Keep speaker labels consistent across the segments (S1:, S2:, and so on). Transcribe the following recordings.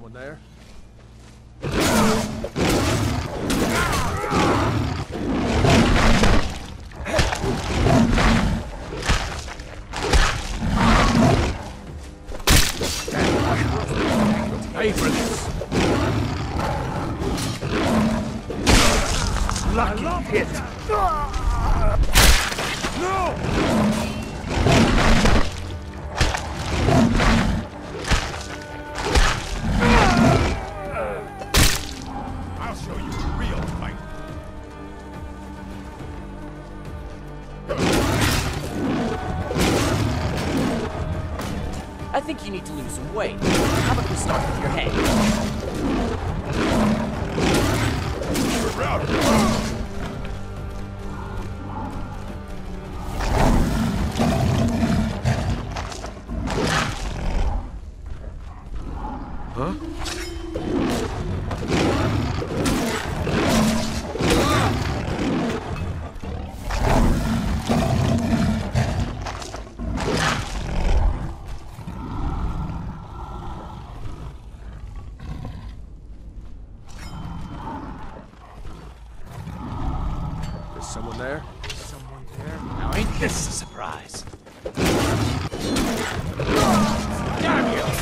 S1: someone there? Pay for this. Lucky hit. No!
S2: I'll show you a real fight.
S3: I think you need to lose some weight. How about we start with your head?
S1: Huh? Is someone there?
S3: Someone there? Now ain't this a surprise?
S2: Damn you!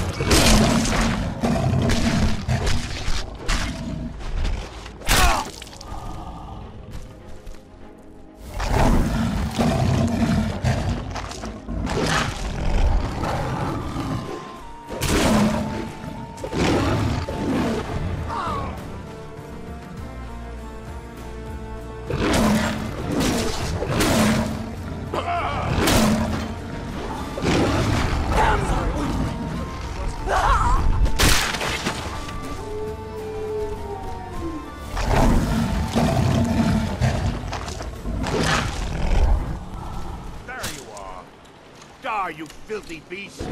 S2: Die, you filthy beast!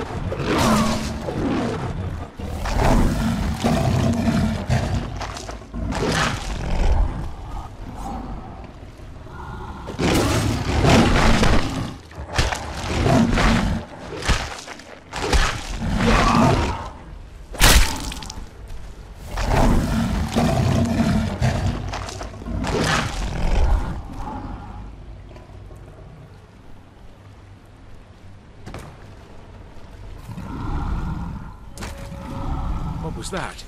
S1: What was that?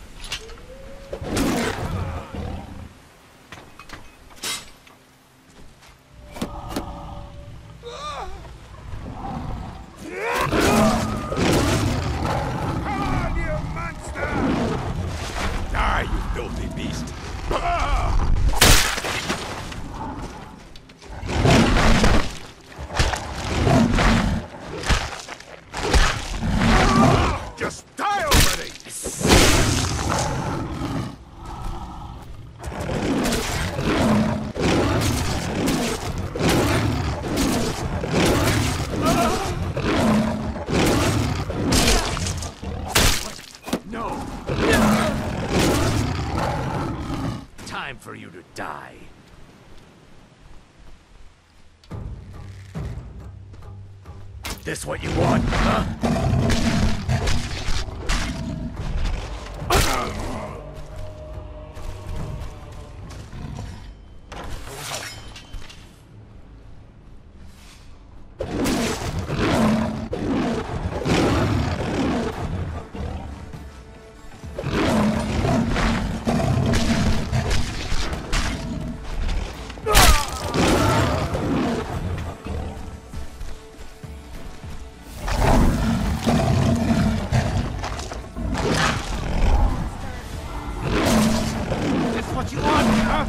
S2: Come on, you monster! Die, you filthy beast! Just die already!
S3: No! Time for you to die. This what you want, huh?
S2: What you want, huh?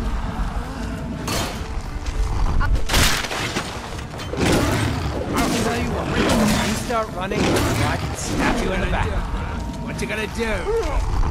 S4: I'll tell you what, you start running, or I can snap you in the back.
S2: What you gonna do?